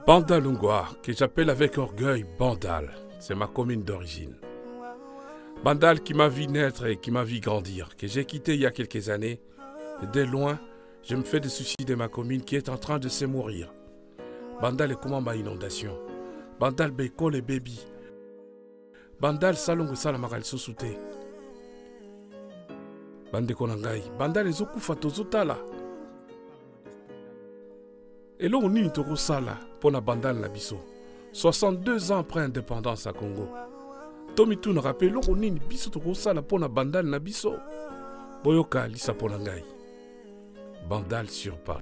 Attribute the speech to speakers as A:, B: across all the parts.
A: Bandalungwa, que j'appelle avec orgueil Bandal, c'est ma commune d'origine. Bandal qui m'a vu naître et qui m'a vu grandir, que j'ai quitté il y a quelques années. Et de loin, je me fais des soucis de ma commune qui est en train de se mourir. Bandal est comme ma inondation. Bandal beko les baby. Bandal salongo salamagal sosute. Bande konangai. Bandal ezokufa tozotala. Et là, on y est sala pour la Bandal Nabiso. 62 ans après l'indépendance à Congo. Tomitou nous rappelle, là, on y est biso sala pour la Bandal Nabiso. Boyoka lisa pour l'angai. Bandal sur Paris.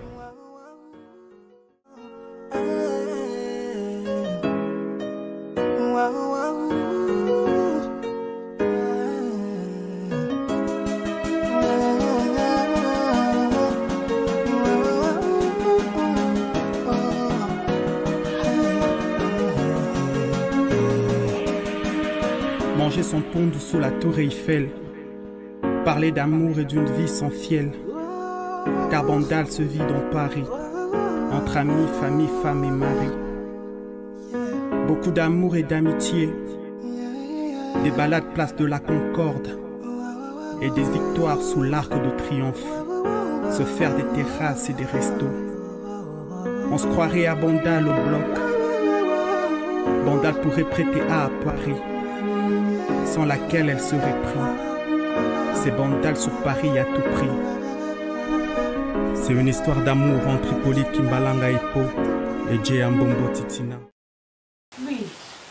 B: Manger son pont sous la tour Eiffel, parler d'amour et d'une vie sans fiel, car Bandal se vit dans Paris, entre amis, famille, femme et mari. Beaucoup d'amour et d'amitié, des balades place de la Concorde, et des victoires sous l'arc de triomphe, se faire des terrasses et des restos. On se croirait à Bandal au bloc, Bandal pourrait prêter à Paris, sans laquelle elle serait prise. C'est Bandal sur Paris à tout prix. C'est une histoire d'amour entre Hippolyte Kimbalanga Hippo et Djé Ambombo Titina.
C: Oui.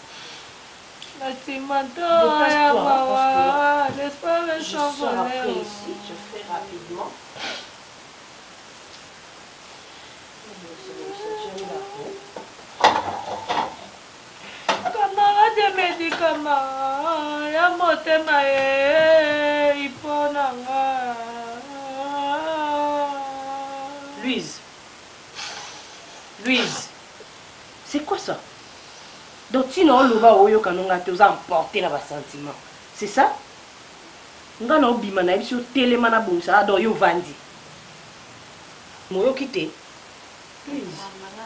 D: Dépêche-toi, laisse pas le champ après ici, je fais rapidement.
C: Des médicaments, ya motema iponanga.
D: Louise, c'est quoi ça? Donc sinon le ba oyo kanonga te oza emporter na ba sentiment. C'est ça? Nga na obima na biso telema na bongisa do yo vandi. Moyo kité. Louise.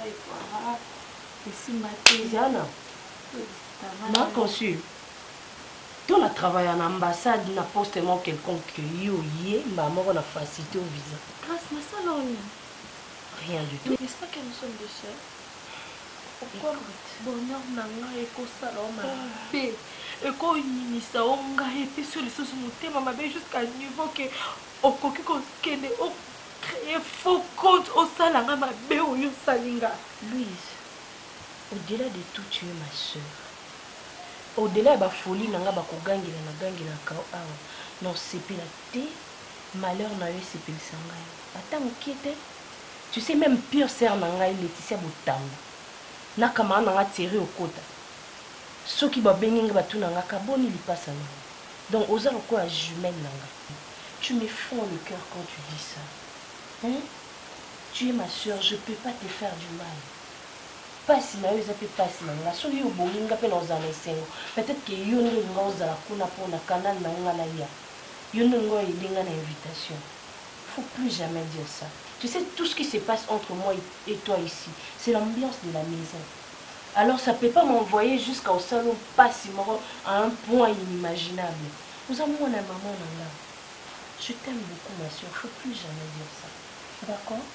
D: Diana. Ma consul. Tu as travaillé en ambassade, na poste quelconque yo yé, maman on a facilité au visa.
C: Grâce à ça, non.
D: Rien du tout.
C: N'est-ce pas que nous sommes deux sœurs? Pourquoi bonheur nanga eko saloma bé eko yinisa onga et sur les choses motema mabe jusqu'à niveau que okoki ko kende o créer faux compte au salanga mabe oyo salinga.
D: Louise, au-delà de tout, tu es ma soeur. Au-delà de la folie, nanga ba ko gangela na gangela ka awa. Non c'est la té malheur na yo c'est pel sanga. Attends inquiète. Tu sais même pire sœur nanga Laetitia Botamba. Na kama nanga tiré au kota. Soki ba benginga batu nanga ka boni li passe nanga. Donc osa ko a jumelle nanga. Tu me fonds le cœur quand tu dis ça. Hein? Tu es ma soeur, je peux pas te faire du mal. Pas si na yo zape passe nanga. So yo bolinga pe dans un esengo. Peut-être que yo nga ozala kuna po na canal nanga na ya. Yo nga elinga na invitation. Faut plus jamais dire ça. Tu sais, tout ce qui se passe entre moi et toi ici, c'est l'ambiance de la maison. Alors ça ne peut pas m'envoyer jusqu'au salon pas si mort à un point inimaginable. Nous avons mon maman là. Je t'aime beaucoup ma soeur, il ne faut plus jamais dire ça. D'accord?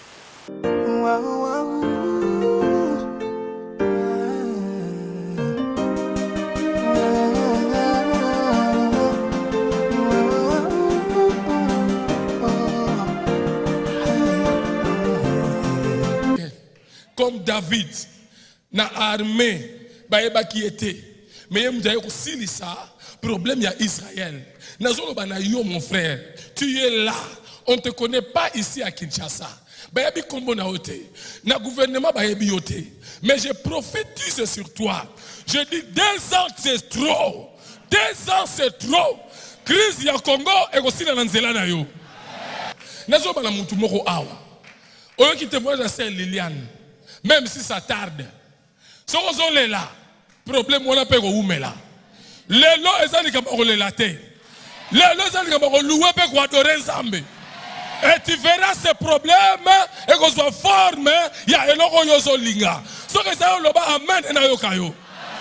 E: Comme David, na armée, baeba qui était, mais il y a aussi ça, problème il y a Israël. Yo mon frère, tu es là, on ne te connaît pas ici à Kinshasa. Baebi kombo na ote, na gouvernement baebi yote, mais je prophétise sur toi. Je dis 2 ans c'est trop, 2 ans c'est trop. Crise ya Congo et aussi na nzela na yo. Nazo bana muntu moko awa. Oyo ki témoigne c'est Liliane. Même si ça tarde. Si on est là, problème on a pas de là. Les lois, ils ont dit que on est là. Les lois, ils ont dit que on louer pour adorer Nzambe. Et tu verras ces problèmes et qu'on soit forme, il y a eloko yozo linga. Ce que ça loba amen na yokayo.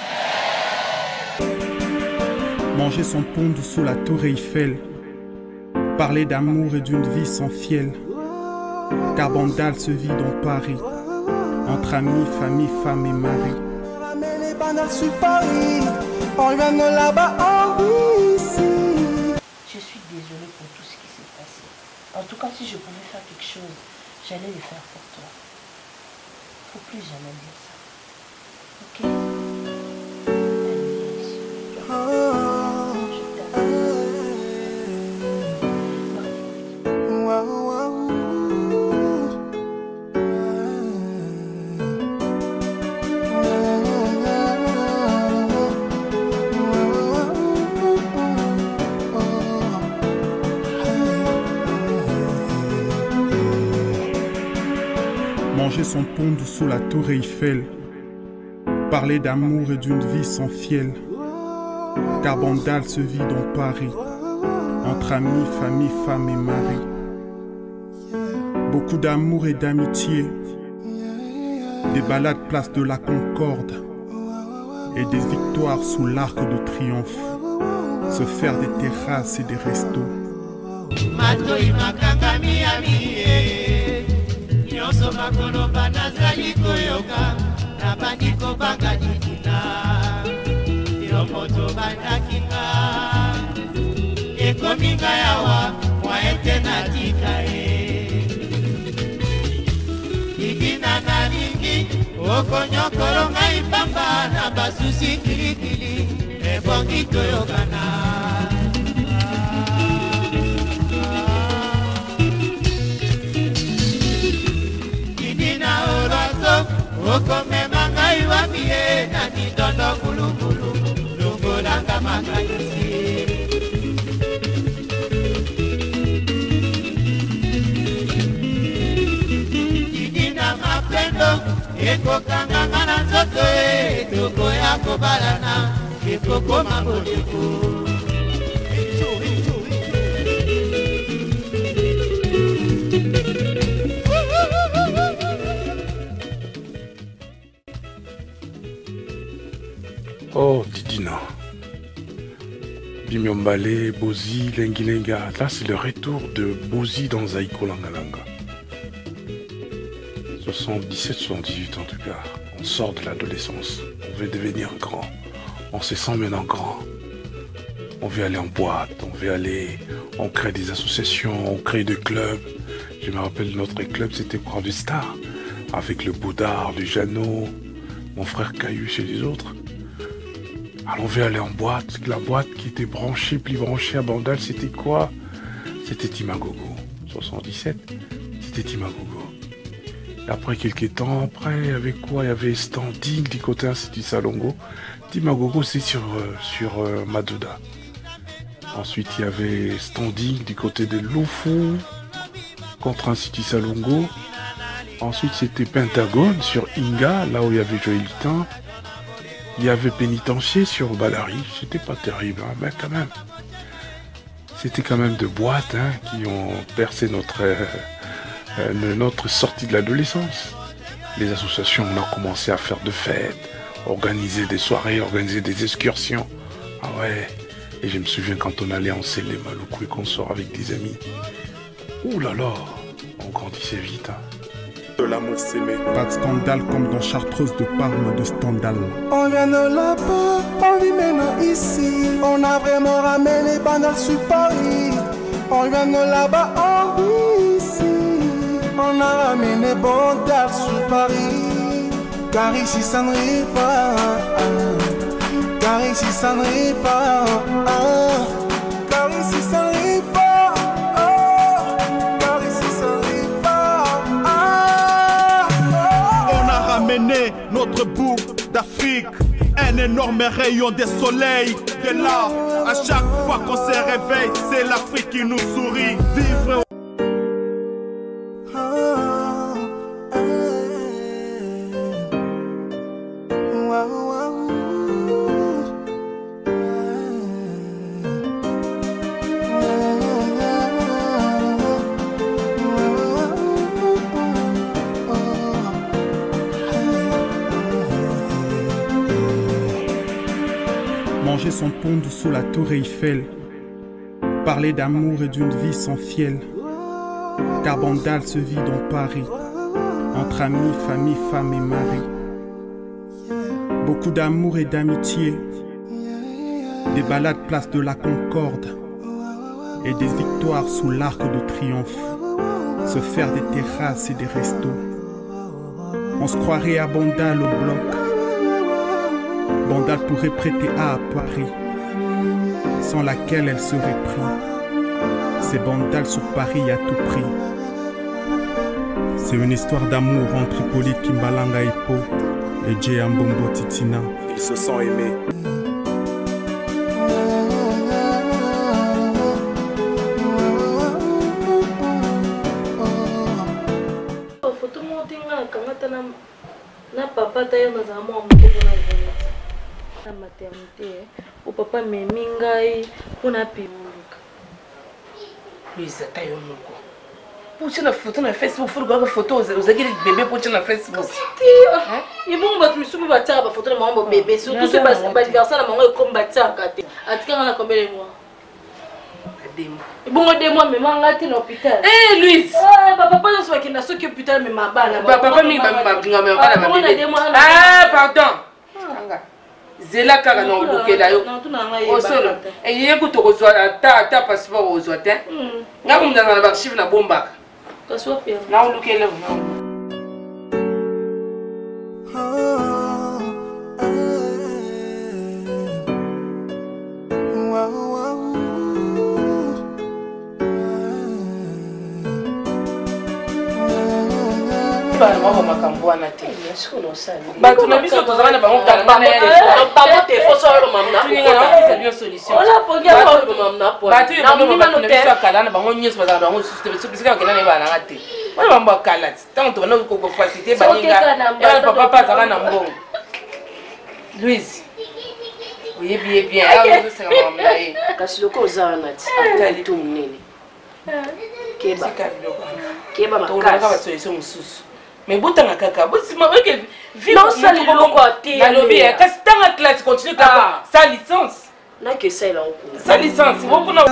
B: Manger son pont sous la tour Eiffel, parler d'amour et d'une vie sans fiel, car Bandal se vit dans Paris, entre amis, famille, femme et mari.
D: Je suis désolée pour tout ce qui s'est passé. En tout cas, si je pouvais faire quelque chose, j'allais le faire pour toi. Faut plus jamais dire ça. Ok?
B: Manger son pont sous la tour Eiffel, parler d'amour et d'une vie sans fiel, car Bandal se vit dans Paris, entre amis, famille, femme et mari. Beaucoup d'amour et d'amitié, des balades place de la Concorde et des victoires sous l'arc de triomphe, se faire des terrasses et des restos.
F: Nyonso makoloba nazali koyoka nabandi kobanga didina yo moto bandakinga ekominga yawa mwa ete natika idina nalingi okonyokolo ngai pamba na basusi kilikili ebongi toyokana. Okomema ngai wabie na nidondo kulukulu lungolanga makanisi Didina mapendo ekokanganga na nzoto etoko ya kobalana ekokoma boleko.
A: Oh, Didina. Bimyombale, Bozi, Lengilenga. Là, c'est le retour de Bozi dans Zaïko Langalanga. 77, 78 en tout cas. On sort de l'adolescence. On veut devenir grand. On se sent maintenant grand. On veut aller en boîte. On crée des associations. On crée des clubs. Je me rappelle, notre club, c'était Croix du Star. Avec le Boudard, le Jeannot, mon frère Caillou chez les autres. Alors on veut aller en boîte. La boîte qui était branchée, plus branchée à Bandal, c'était quoi? C'était Timagogo. 77, c'était Timagogo. Et après quelques temps, après, avec quoi? Il y avait Standing du côté Institut Salongo. Timagogo, c'est sur Madouda. Ensuite, il y avait Standing du côté de Loufou, contre Institut Salongo. Ensuite, c'était Pentagone sur Inga, là où il y avait Joël Lutin. Il y avait Pénitencier sur Balari, c'était pas terrible, hein, mais quand même. C'était quand même de boîtes qui ont percé notre sortie de l'adolescence. Les associations, on a commencé à faire de fêtes, organiser des soirées, organiser des excursions. Ah ouais, et je me souviens quand on allait en Célé Maloukou et qu'on sort avec des amis. Ouh là là, on grandissait vite.
B: De l'amour s'aimer. Pas de scandale comme dans Chartreuse de Parme de Stendhal.
G: On vient de là-bas, on vit maintenant ici. On a vraiment ramené Bandal sur Paris. On vient de là-bas, on vit ici. On a ramené Bandal sur Paris. Car ici ça ne rit pas. Car ici ça ne rit pas. Car ici ça ne rit pas.
H: Notre bout d'Afrique, un énorme rayon de soleil. De là, à chaque fois qu'on se réveille, c'est l'Afrique qui nous sourit. Vivre
B: son pondou sous la tour Eiffel. Parler d'amour et d'une vie sans fiel. Car Bandal se vit dans Paris, entre amis, famille, femme et mari. Beaucoup d'amour et d'amitié, des balades place de la Concorde et des victoires sous l'arc de triomphe. Se faire des terrasses et des restos. On se croirait à Bandal au bloc. Bandal pourrait prêter à Paris, sans laquelle elle serait prise. C'est Bandal sur Paris à tout prix. C'est une histoire d'amour entre Hippolyte Kimbalanga et Po et Jay Ambombo Titina. Ils se sont aimés.
D: Na papa tayo na zama wa moko na maternité o papa memingai pona pimuluka Luisa tayo moko pucha na photo na Facebook furu ba photo ozakiri bébé pucha na Facebook ti ibongo batu misubi bataka ba photo na mambo bébé surtout ce ba anniversaire na mango comme bataka te atika na combien de mois Bon, de moi, mais manga à l'hôpital. Eh, Louise! Papa, pas dans ce qui est hôpital, mais ma balle. Papa, ah, pardon. Zela kaka na obukela yo. Osolo. Et yeko to kozwa ta passeport ozwa te. Nga kumda na archive na bombaka. Kaswa pia. Na olukela na. Maman makambo na te. Ba tu na biso tozana ba ngota ba ba te fo so lo mamna ko ta bien solution. Ola pogia ba lo mamna po. Ba tu na mimi na te kala na ba ngonyo so ba ngo so bisika ke na ne ba na ngate. Wala mambo kala. Tant to na ko faciliter ba ninga. Ya papa pa zaka na mbongo. Louise. Oui bien. Ah vous c'est mamna e. Kasi loko zana ti. Atali tu mnene. Keba. Keba makasi. Solution mususu. Mais botanga kaka bosima que non ça le loko até na lobby kasi tanga classe continue kaka sa licence na que ça là en sa licence beaucoup na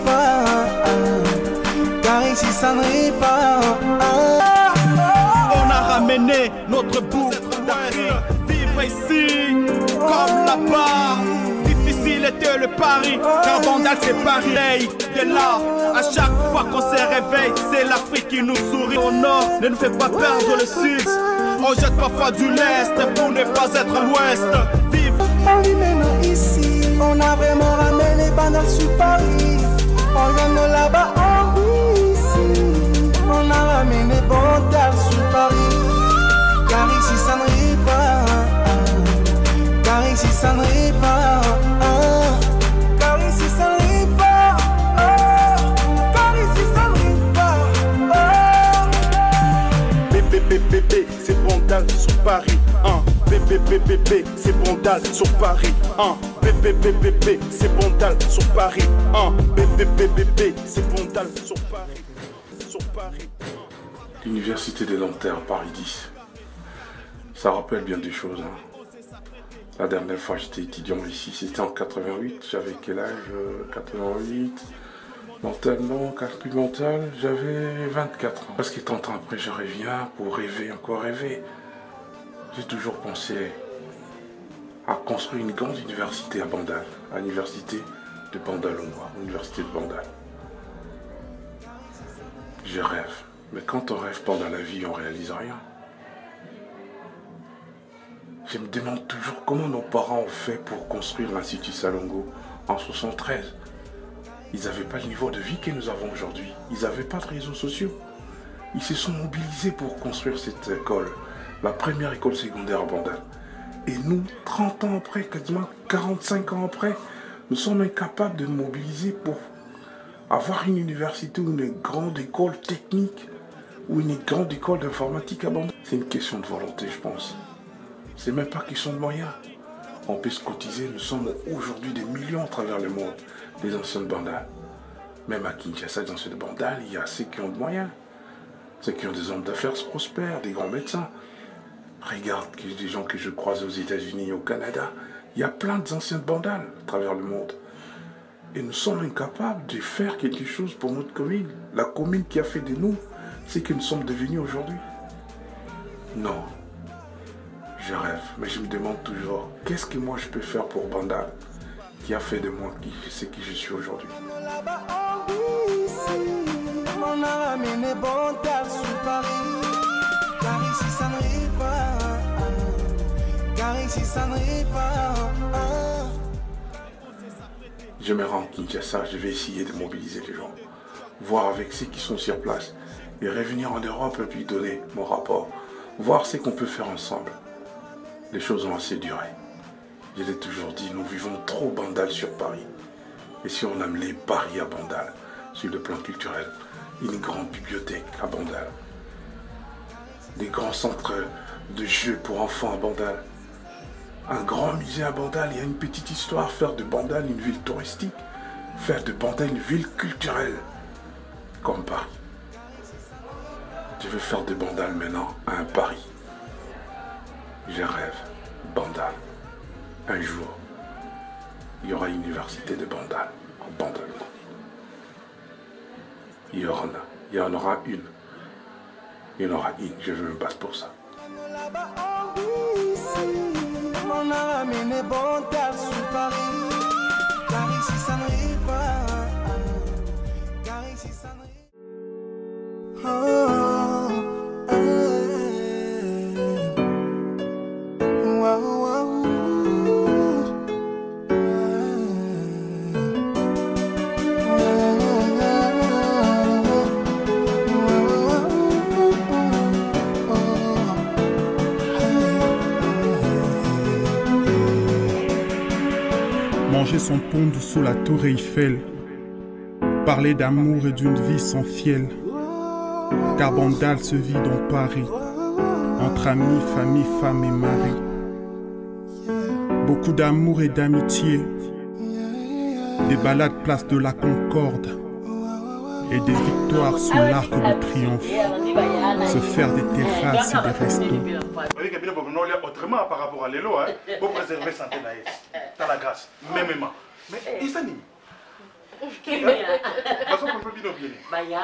G: car ici ça ne rit pas. On a ramené notre bout d'Afrique. Vivre ici comme là-bas. Difficile était le pari, car Bandal c'est pareil. De là, à chaque fois qu'on se réveille, c'est l'Afrique qui nous sourit. Au nord, ne nous fait pas perdre le sud. On jette parfois du lest pour ne pas être à l'ouest. Vivre.
I: On vit maintenant ici, on a vraiment ramené Bandal sur Paris. On vient de là-bas, on vit ici. On a ramené Bandal sur Paris. Car ici ça ne rit pas. Car ici ça ne rit pas. Car ici ça ne rit pas. Car ici ça ne rit pas.
H: Bébé, c'est Bandal sur Paris. Bébé, c'est Bandal sur Paris. Bébé, c'est Bandal sur Paris. Bébé, c'est Bandal sur Paris. Sur Paris.
A: L'université de Nanterre, Paris 10. Ça rappelle bien des choses. La dernière fois j'étais étudiant ici, c'était en 88. J'avais quel âge? 88. Mentalement, calcul mental, j'avais 24 ans. Parce que tant après je reviens pour rêver, encore rêver. J'ai toujours pensé à construire une grande université à Bandal. À l'université de Bandal-Ongoa, l'université de Bandal. Je rêve. Mais quand on rêve pendant la vie, on ne réalise rien. Je me demande toujours comment nos parents ont fait pour construire l'Institut Salongo en 1973. Ils n'avaient pas le niveau de vie que nous avons aujourd'hui. Ils n'avaient pas de réseaux sociaux. Ils se sont mobilisés pour construire cette école, la première école secondaire à Bandal. Et nous, 30 ans après, quasiment 45 ans après, nous sommes incapables de nous mobiliser pour avoir une université ou une grande école technique ou une grande école d'informatique à Bandal. C'est une question de volonté, je pense. C'est même pas question de moyens. On peut se cotiser, nous sommes aujourd'hui des millions à travers le monde, des anciens de Bandal. Même à Kinshasa, des anciens de Bandal, il y a ceux qui ont de moyens. Ceux qui ont des hommes d'affaires prospères, des grands médecins. Regarde des gens que je croise aux États-Unis et au Canada, Il y a plein d'anciennes bandales à travers le monde. Et nous sommes incapables de faire quelque chose pour notre commune. La commune qui a fait de nous ce que nous sommes devenus aujourd'hui. Non. Je rêve, mais je me demande toujours, qu'est-ce que moi je peux faire pour Bandal, qui a fait de moi ce que je suis aujourd'hui.
I: On a ramené Bandal sur Paris, car ici ça ne rit pas, car ici ça ne rit pas.
A: Je me rends à Kinshasa, je vais essayer de mobiliser les gens, voir avec ceux qui sont sur place, et revenir en Europe et puis donner mon rapport, voir ce qu'on peut faire ensemble. Les choses ont assez duré. Je l'ai toujours dit, nous vivons trop Bandal sur Paris. Et si on amenait Paris à Bandal, sur le plan culturel, une grande bibliothèque à Bandal, des grands centres de jeux pour enfants à Bandal, un grand musée à Bandal, il y a une petite histoire, faire de Bandal une ville touristique, faire de Bandal une ville culturelle, comme Paris. Je veux faire de Bandal maintenant un Paris. Je rêve, Bandal. Un jour, il y aura une université de Bandal, en Bandal. Il y en aura une. Il y en aura une, je me bats pour ça.
I: On a ramené Bandal sur Paris, car ici ça ne rit pas, car ici ça ne rit pas.
B: Manger son pont sous la tour Eiffel, parler d'amour et d'une vie sans fiel, car Bandal se vit dans Paris, entre amis, famille, femme et mari. Beaucoup d'amour et d'amitié, des balades place de la Concorde, et des victoires sous l'arc de triomphe, se faire des terrasses et des restos.
H: Autrement par rapport à l'élo, pour préserver santé naïs. T'as la grâce, même. Mais il s'en est. Parce qu'on peut bien oublier.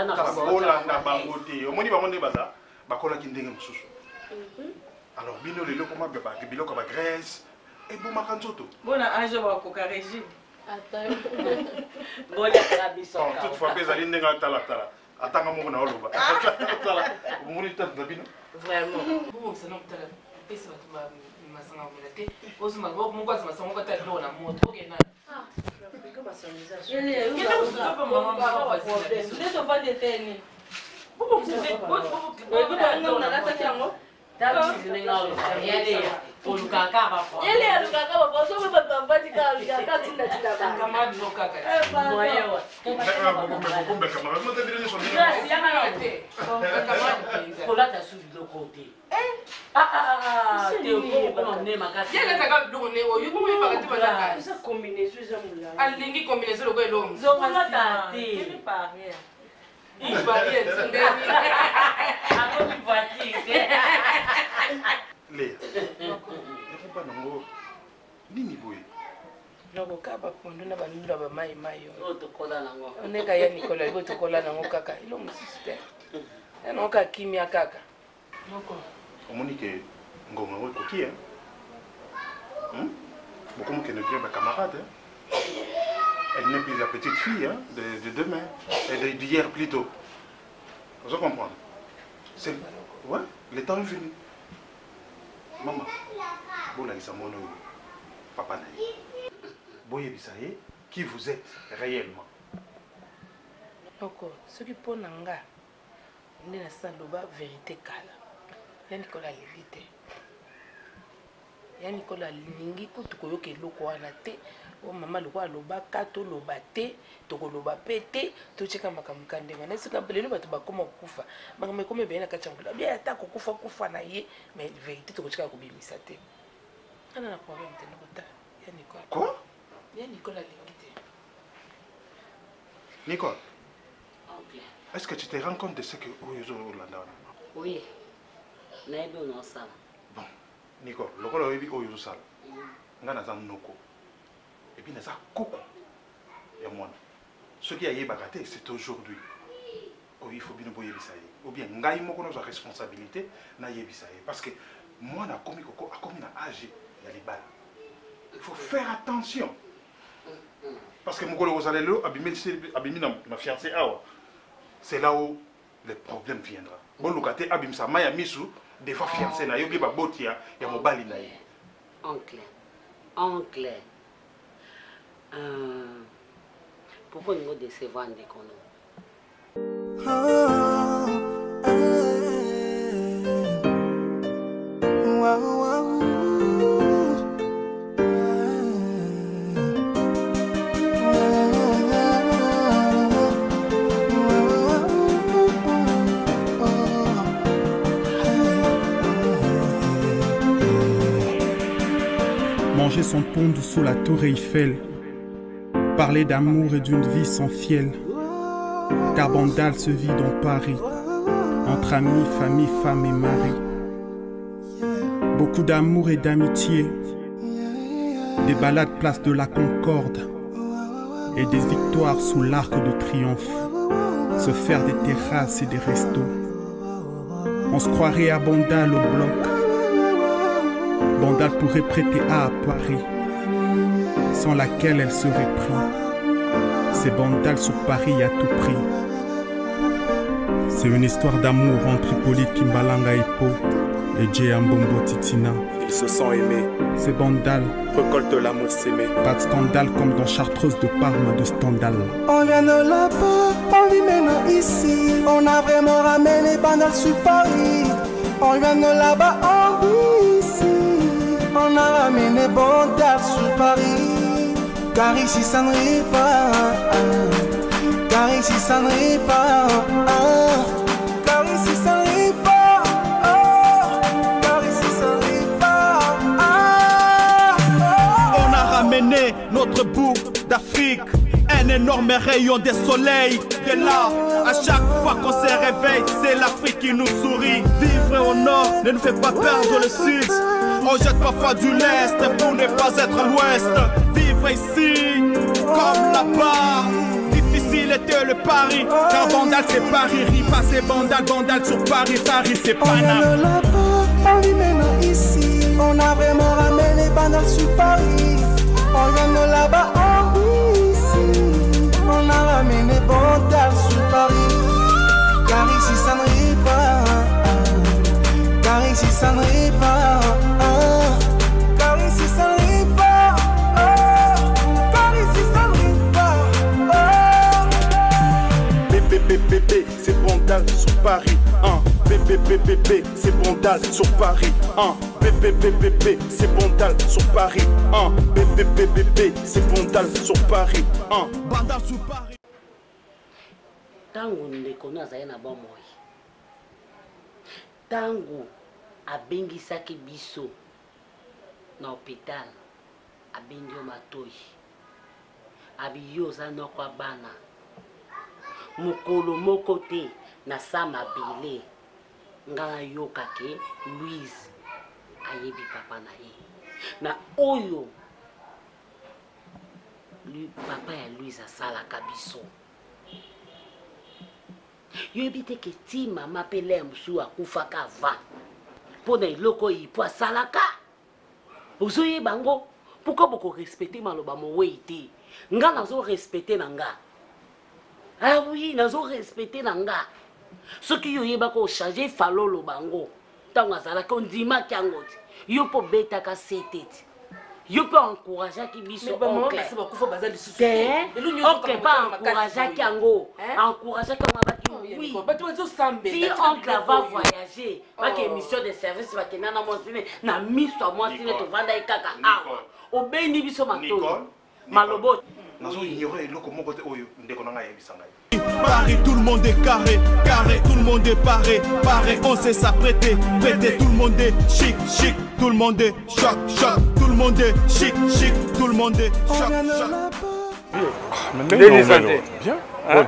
H: Alors, bino le lo comment beba, bilo comme Grèce et bon makanzoto.
C: Bon âge va coca régime.
D: Attends. Bon ya rabison.
H: Toutefois, les alines n'ont pas la tala. Attends, mon na oloba. Vous voulez tante babino?
C: Vraiment. Bon, ça non tala. Pesa watu ba masanga mulate. Osuma bo mungu asema songo kata ndo na moto gena. Ah, kama sangiza. Yele uko mama wa problème. Ndio vande teni. Bobo mzee, bobo na kata chango. Dalo sizinga yele olukaka bafo. Yele olukaka bafo so baba bafati ka olukaka tinda tinda ba. Kama ndo kaka. Moyo.
H: Kumbe kama no te diré eso.
C: Gracias, ya malote. Kola ta su do kote. Te ko ko ne makati. Yele ta ka do ne o yuko mi bakati ba. Esa combinaison za mula. Alingi combinaison ko elo. Zonga ta te. Ni pa rien. Il va bien, c'est bien. Après, tu vas dire.
H: Léa, il ne faut pas nous nini boy.
C: Non, kaba pondo na bandu ba mai mai. Otokola nango. Oneka ya Nicolas, otokola nango kaka. Ilo musiste. Non ka kimia kaka. Noko.
H: Omonique ngoma wo kokia. Beaucoup qui ne viennent pas camarades. Elle n'est plus la petite fille de demain, et d'hier plutôt. Vous comprenez? C'est... Ouais, le temps est venu. Maman, bon là, il s'en papa naï. Boye bisaye, qui vous êtes réellement?
C: Oko, ce qui pour nanga, on est dans la vérité kala. Il y a Nicolas Lévité. Il y a Nicolas Lingi, kutukoyo ke loko wana te. O mama loko aloba kato loba te, toko loba pete, to cheka makamuka ndenga. Na sika pelelo bato bakoma kufa. Makame kome bena kachangula. Bien ata kufa na ye, mais vérité toko cheka ko bimisa te. Ana na problème te nokota. Ya Nicolas.
H: Quoi?
C: Ya Nicolas Lingité.
H: Nicole.
D: Ok.
H: Est-ce que tu te rends compte de ce que Oyozo Landa?
D: Oui. Naïbe non ça.
H: Bon, Nicole, le rôle Oyozo Sal.
J: nga naza noko et puis naza koko ya mwana soki ayebaka te c'est aujourd'hui il faut bien boyebisa ye ou bien ngai moko na responsabilité na yebisa ye parce que moi na komi koko akomi na âge ya libala il faut faire attention parce que mokolo ozalelo abimi na fiancé awa c'est là où le problème viendra bon lokate abimisa maya misu des fois fiancé na yoki ba botia ya mobali na ye
K: oncle pourquoi nous décevons des kono
B: Manger son pond sous la tour Eiffel, parler d'amour et d'une vie sans fiel, car Bandal se vit dans Paris, entre amis, famille, femme et mari. Beaucoup d'amour et d'amitié, des balades place de la Concorde, et des victoires sous l'arc de triomphe, se faire des terrasses et des restos. On se croirait à Bandal au bloc. Bandal pourrait prêter à Paris, sans laquelle elle serait prise. C'est Bandal sur Paris à tout prix. C'est une histoire d'amour entre Hippolyte Kimbalanga Hippo et Djé Mbombo Titina. Ils se sont aimés. C'est Bandal, récolte l'amour s'aimer. Pas de scandale comme dans Chartreuse de Parme de Stendhal.
I: On vient de là-bas, on vit maintenant ici. On a vraiment ramené Bandal sur Paris. On vient de là-bas, on vit ici. On a ramené Bandal sur Paris. Car ici ça ne rit pas. Car ici ça ne rit pas. Car ici ça ne rit pas. Car ici ça ne rit pas.
L: On a ramené notre bout d'Afrique. Un énorme rayon de soleil. Et là, à chaque fois qu'on se réveille, c'est l'Afrique qui nous sourit. Vivre au nord ne nous fait pas perdre le sud. On jette parfois du lest pour ne pas être à l'ouest. Vivre ici comme là-bas, difficile était le pari. Car Bandal c'est Paris, Ripa c'est Bandal, Bandal sur Paris, Paris c'est Paname.
I: On vient de là-bas, on vit maintenant ici. On a vraiment ramené Bandal sur Paris. On vient de là-bas, on vit ici. On a ramené Bandal sur Paris. Car ici ça ne rit pas. Car ici ça ne rit pas. Car ici ça ne rit pas. Car ici ça ne rit pas.
H: BBBBB, c'est Bandal sur Paris. BBBBB, c'est Bandal sur Paris. BBBBB, c'est Bandal sur Paris. BBBBB, c'est Bandal sur Paris.
L: Bandal sur Paris.
K: Tango ndeko nazali na bomoi. Tango abengisaki biso na hôpital abengi yo matoi. Abiyo za noko bana. Mokolo moko te na sama bele. Ngana yoka ke Louise ayebi papa na ye. Na oyo papa ya Louise asalaka biso. Yo ebite ke ti mama pele msu akufaka va. Pona iloko yipo asalaka. Ozoye bango, pourquoi boko respecter maloba mo weite? Nga nazo respecter nanga. Ah oui, nazo respecter nanga. Ce qui yoye bako changer falolo bango. Tanga zalaka ondima kyango. Yo po beta ka setete. Yo peut encourager qui biso oncle. Oncle pas encourager qui ango. Encourager comme abaki oui. Si oncle va voyager, va que mission de service va que nana monsine na miso monsine to vanda ikaka awa. Obeni biso mato. Malobo.
J: Nazo ignorer loko moko te oyo ndeko nanga yebisanga.
L: Paris, tout le monde est carré, carré, tout le monde est paré, paré, on sait s'apprêter, prêter, tout le monde est chic, chic, tout le monde est choc, choc, tout le monde est chic, chic, tout le monde est choc, choc.
A: Bien.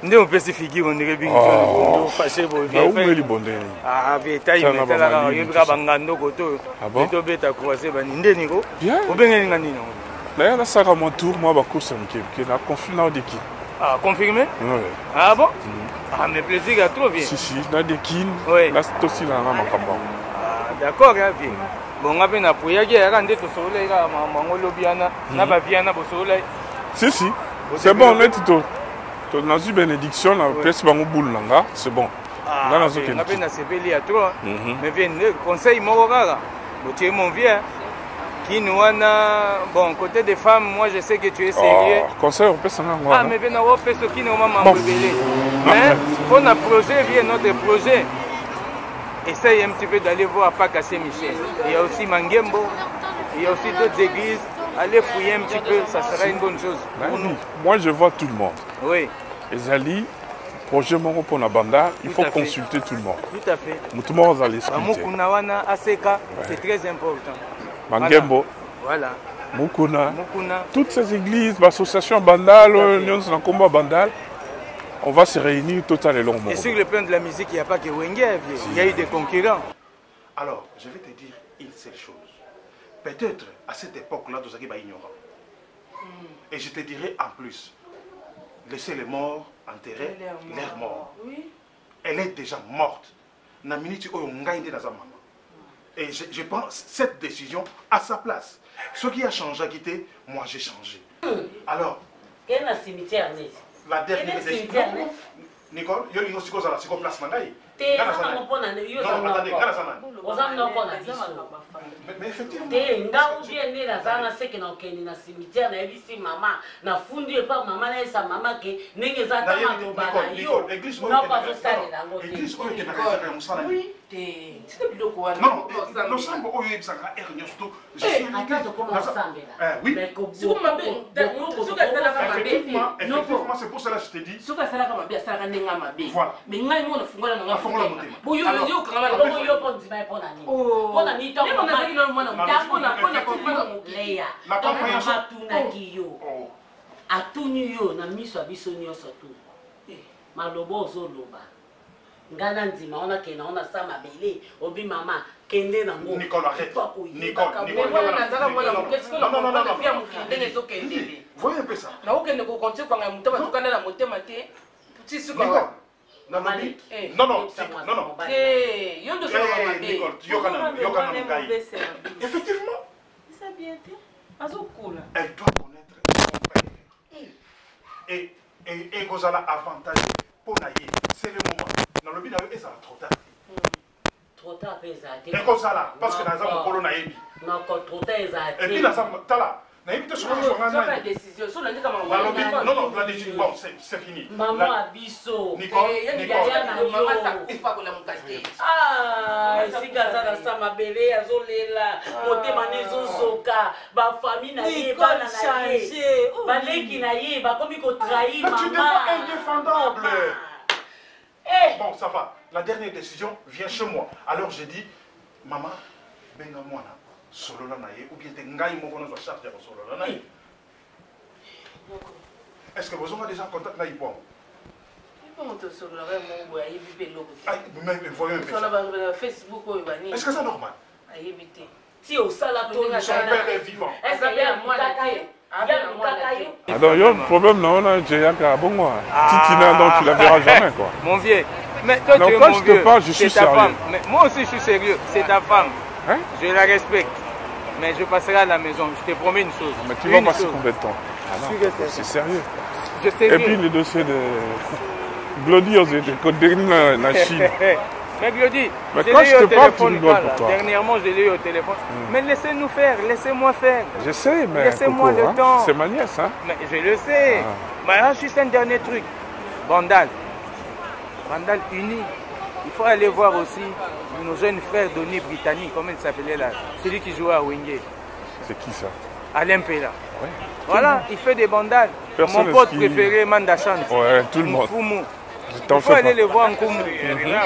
M: Nde on peut se figurer on dirait bien on fâché pour bien. Ah bien taille mais là il y a bangando koto. To beta croiser ba nde niko. Au benga ngani non.
A: Là là ça mon tour moi ba course qui na conflit na d'équipe.
M: Ah confirmé? Oui. Ah bon? Ah mais plaisir à trop bien.
A: Si na d'équipe. Là c'est aussi là makamba.
M: Ah d'accord bien. Bon ngabe na poyaki ya nde to soleil ka mangolo biana na ba biana bo soleil.
A: Si. C'est bon, on est tout. On a eu bénédiction, on a presque un boule là, c'est bon.
M: On a bien à toi. Mais bien, conseil Morogara. Tu es mon vieux. Qui nous a bon côté des femmes, moi je sais que tu es sérieux.
A: Conseil, on peut s'en avoir.
M: Ah, mais bien, on peut ce qui nous m'a embellé. Mais on a projet, bien notre projet. Essaye un petit peu d'aller voir Pâques à Saint-Michel. Il y a aussi Mangembo, il y a aussi d'autres églises. Allez fouiller un petit peu, ça sera une bonne chose pour nous.
A: Moi, je vois tout le monde.
M: Oui.
A: Et Zali, projet Moro pour la banda, il faut consulter tout le monde.
M: Tout à fait.
A: Tout le monde va l'expliquer.
M: Mukunawana, ACK, c'est très important.
A: Mangembo.
M: Voilà.
A: Mukuna. Toutes ces églises, l'association Bandal, l'Union de combat Bandal, on va se réunir total et longuement.
M: Et sur le plan de la musique, il n'y a pas que Wenger, il y a eu des concurrents.
J: Alors, je vais te dire une seule chose. Peut-être à cette époque-là, nous sommes ignorants. Et je te dirais en plus, laissez les morts enterrer leurs morts. Oui. Elle est déjà morte. Et je prends cette décision à sa place. Ce qui a changé à quitter, moi j'ai changé. Alors,
K: quel est le cimetière?
J: La dernière décision. Nicole, il y a une place. Mais effectivement. Effectivement, c'est pour cela que je te dis. Nicole, arrête. Nicole. Voyez un peu ça. Effectivement. Elle doit connaître son père. Et Gozala avantage pour naïe. C'est le moment. Dans le but ça va trop tard.
K: Trop tard, et
J: Gozala, parce que dans un polo naïe.
K: Non, trop tard,
J: et puis dans un tala. Non, la décision, bon, c'est fini.
K: Maman Abisso.
J: Nicole.
K: Ah, si Gazala Sama Bébé, Azolela, Motema Nezozoka, ma famille n'a pas changé. Baleki n'a pas comme il trahi maman.
J: Tu n'es pas indéfendable. Bon, ça va. La dernière décision vient chez moi. Alors j'ai dit, maman, benga moi là. Solo la naïe ou bien te ngai mo kono charge de solo la naïe. Est-ce que vous avez déjà contact naïe pour mais voyons un peu
C: Facebook
J: est-ce que c'est normal?
K: Si au salato
J: son père est vivant.
K: Est-ce qu'il y a moi
A: alors, il y a un problème, non, on a un bon mois. Titina, donc tu la verras jamais, quoi.
M: Mon vieux, mais toi tu es mon vieux, c'est ta femme. Mais moi aussi je suis sérieux, c'est ta femme. Hein? Je la respecte. Mais je passerai à la maison, je te promets une chose.
A: Mais tu vas passer combien de temps? C'est sérieux.
M: Je sais.
A: Et puis le dossier de Glody, on était codé dans la Chine.
M: Mais Glody,
A: mais quand je te parle, tu rigoles pour toi.
M: Dernièrement, je l'ai eu au téléphone. Mais laissez-nous faire, laissez-moi faire.
A: Je sais, mais
M: laissez-moi le temps.
A: C'est ma nièce, hein?
M: Mais je le sais. Mais juste un dernier truc. Bandal uni. Il faut aller voir aussi nos jeunes frères d'Oni britannique, comment il s'appelait là? Celui qui jouait à Wingé.
A: C'est qui ça?
M: Alain Pella. Ouais. Voilà, il fait des bandales. Mon pote préféré, Mandachan.
A: Ouais, tout le monde.
M: Il faut aller les voir en commun.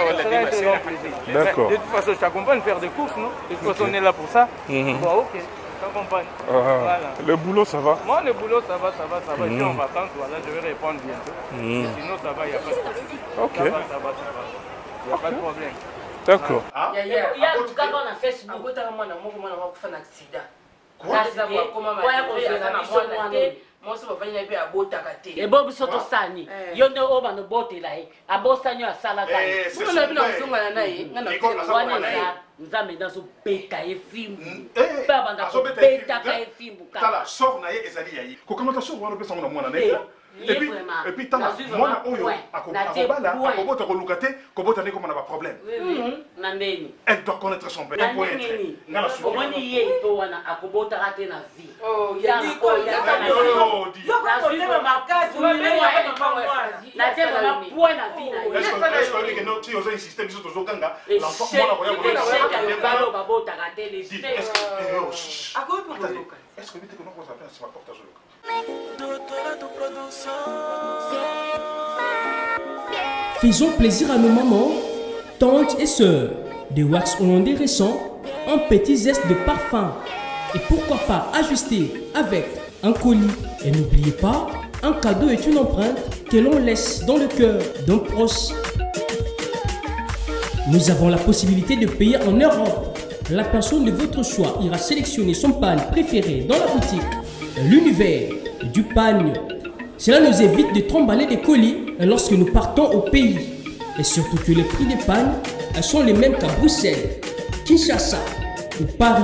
A: D'accord.
M: De toute façon, je t'accompagne faire des courses, non? De toute façon, on est là pour ça. Bon, ok. Tu comprends?
A: Voilà. Le boulot, ça va?
M: Moi, le boulot, ça va. Je suis en vacances, voilà, je vais répondre bientôt. Sinon, ça va, il n'y a pas de problème.
A: Ok.
M: Ça va. Il n'y a pas de problème.
A: D'accord.
K: Il y a un gars dans Facebook. ebobi soto sani yo nde oyo banobotela ye abosani oyo asalaka ye nzambe nde azobeta ye fimbu mpe abanda kobetaka ye fimbu
J: tala sor na ye ezali ya ye kokamata sor wana opesa ngo na mwana na ye et puis tala mwana oyo akobala akobota koluka te kobota nde komona baproblème
K: na ndeni
J: elle doit connaître son père
K: omoni ye mpe wana akobotaka te na vie
N: Faisons plaisir à nos mamans, tantes et sœurs. Des wax hollandais récents, un petit zeste de parfum. Et pourquoi pas ajuster avec un colis. Et n'oubliez pas, un cadeau est une empreinte que l'on laisse dans le cœur d'un proche. Nous avons la possibilité de payer en Europe. La personne de votre choix ira sélectionner son pagne préféré dans la boutique. L'univers du pagne. Cela nous évite de trimballer des colis lorsque nous partons au pays. Et surtout que les prix des pagnes sont les mêmes qu'à Bruxelles, Kinshasa ou Paris.